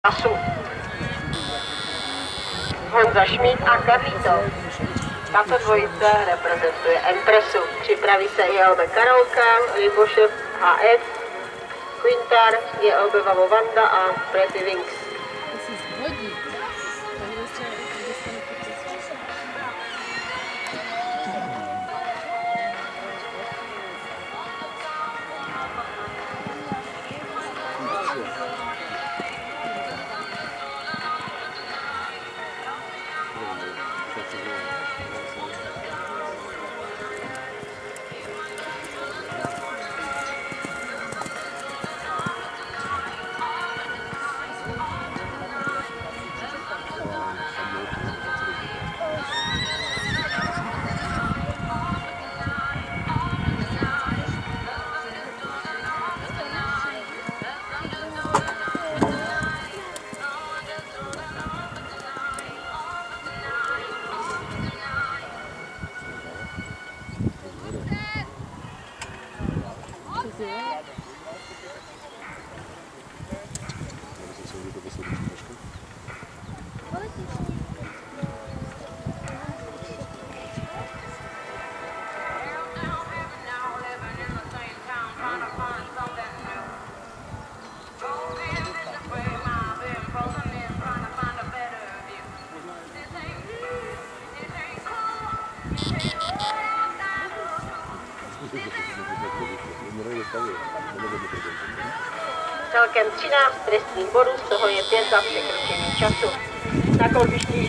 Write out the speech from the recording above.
Času. Honza Šmíd a Karlítov. Tato dvojice reprezentuje Empressu. Připraví se ILB Karolka, Libošev HF, Quintar, ILB Vavo Vanda a Pretty Wings. Celkem 13 trestných bodů, z toho je 5 za překročení času. Na kolbišti